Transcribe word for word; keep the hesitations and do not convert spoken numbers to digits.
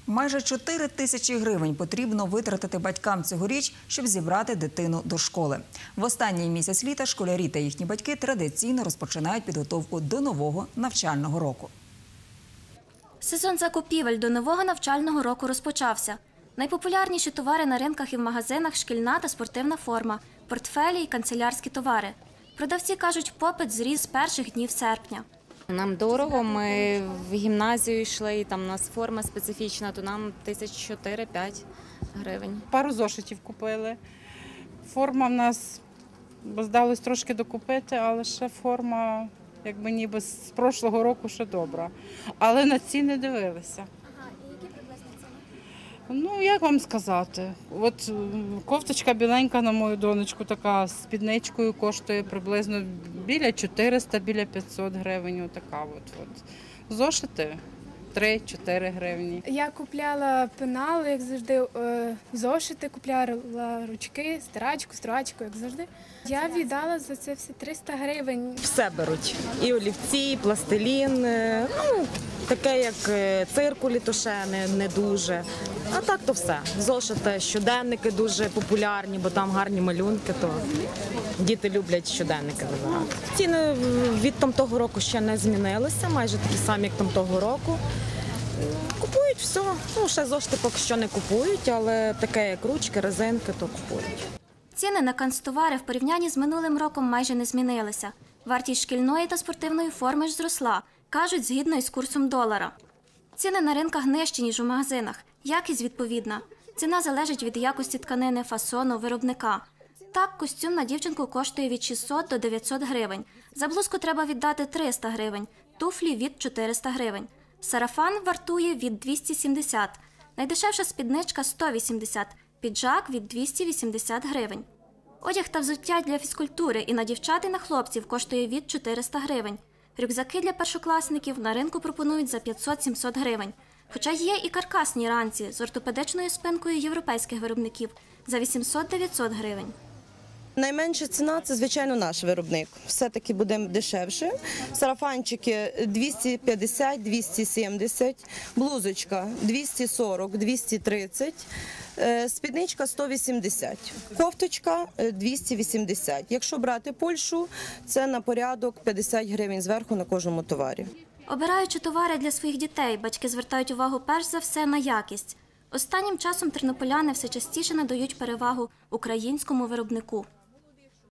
Майже чотири тисячі гривень потрібно витратити батькам цьогоріч, щоб зібрати дитину до школи. В останній місяць літа школярі та їхні батьки традиційно розпочинають підготовку до нового навчального року. Сезон закупівель до нового навчального року розпочався. Найпопулярніші товари на ринках і в магазинах – шкільна та спортивна форма, портфелі і канцелярські товари. Продавці кажуть, попит зріс з перших днів серпня. Нам дорого, ми в гімназію йшли, і там у нас форма специфічна, то нам тисяч чотири-п'ять гривень. Пару зошитів купили. Форма в нас, бо здалось трошки докупити, але ще форма, якби ніби з прошлого року ще добра. Але на ціни дивилися. Ага, і які приблизно ціни? Ну, як вам сказати, от кофточка біленька на мою донечку, така з спідничкою коштує приблизно біля чотириста, біля п'ятсот гривень, отака от. от. Зошити три-чотири гривні. Я купляла пенал, як завжди, зошити, купляла ручки, стирачку, строчку, як завжди. Я віддала за це все триста гривень. Все беруть. І олівці, і пластилін, ну, таке як циркулі, то ще не, не дуже. А так то все. Зошити, щоденники дуже популярні, бо там гарні малюнки, то діти люблять щоденники вибирати. Ціни від там того року ще не змінилися, майже такі самі, як там того року. Купують все. Ну, ще зошити поки що не купують, але таке як ручки, резинки, то купують. Ціни на канцтовари в порівнянні з минулим роком майже не змінилися. Вартість шкільної та спортивної форми ж зросла, кажуть, згідно із курсом долара. Ціни на ринках нижчі, ніж у магазинах. Якість відповідна. Ціна залежить від якості тканини, фасону, виробника. Так, костюм на дівчинку коштує від шістсот до дев'ятсот гривень. За блузку треба віддати триста гривень, туфлі – від чотириста гривень. Сарафан вартує від двісті сімдесят. Найдешевша спідничка – сто вісімдесят. Піджак – від двісті вісімдесят гривень. Одяг та взуття для фізкультури і на дівчат, і на хлопців коштує від чотириста гривень. Рюкзаки для першокласників на ринку пропонують за п'ятсот-сімсот гривень. Хоча є і каркасні ранці з ортопедичною спинкою європейських виробників за вісімсот-дев'ятсот гривень. Найменша ціна – це, звичайно, наш виробник. Все-таки буде дешевше. Сарафанчики двісті п'ятдесят - двісті сімдесят, блузочка двісті сорок - двісті тридцять, спідничка сто вісімдесят, кофточка двісті вісімдесят. Якщо брати Польщу, це на порядок п'ятдесят гривень зверху на кожному товарі. Обираючи товари для своїх дітей, батьки звертають увагу перш за все на якість. Останнім часом тернополяни все частіше надають перевагу українському виробнику.